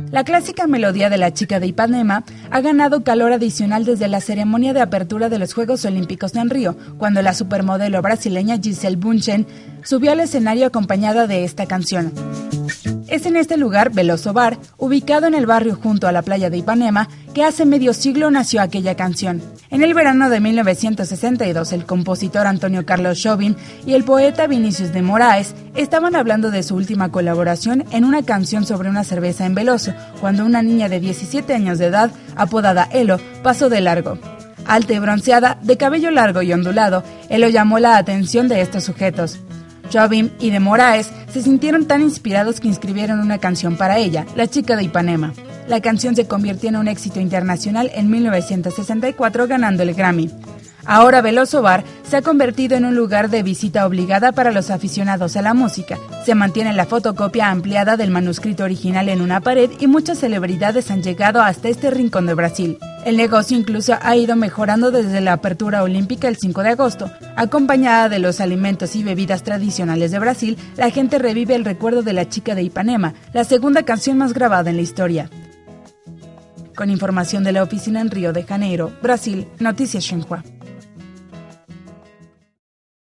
La clásica melodía de La chica de Ipanema ha ganado calor adicional desde la ceremonia de apertura de los Juegos Olímpicos en Río, cuando la supermodelo brasileña Gisele Bündchen subió al escenario acompañada de esta canción. Es en este lugar, Veloso Bar, ubicado en el barrio junto a la playa de Ipanema, que hace medio siglo nació aquella canción. En el verano de 1962, el compositor Antonio Carlos Jobim y el poeta Vinícius de Moraes estaban hablando de su última colaboración en una canción sobre una cerveza en Veloso, cuando una niña de 17 años de edad, apodada Elo, pasó de largo. Alta y bronceada, de cabello largo y ondulado, Elo llamó la atención de estos sujetos. Jobim y de Moraes se sintieron tan inspirados que inscribieron una canción para ella, La chica de Ipanema. La canción se convirtió en un éxito internacional en 1964, ganando el Grammy. Ahora Veloso Bar se ha convertido en un lugar de visita obligada para los aficionados a la música. Se mantiene la fotocopia ampliada del manuscrito original en una pared y muchas celebridades han llegado hasta este rincón de Brasil. El negocio incluso ha ido mejorando desde la apertura olímpica el 5 de agosto. Acompañada de los alimentos y bebidas tradicionales de Brasil, la gente revive el recuerdo de La chica de Ipanema, la segunda canción más grabada en la historia. Con información de la oficina en Río de Janeiro, Brasil, Noticias Xinhua.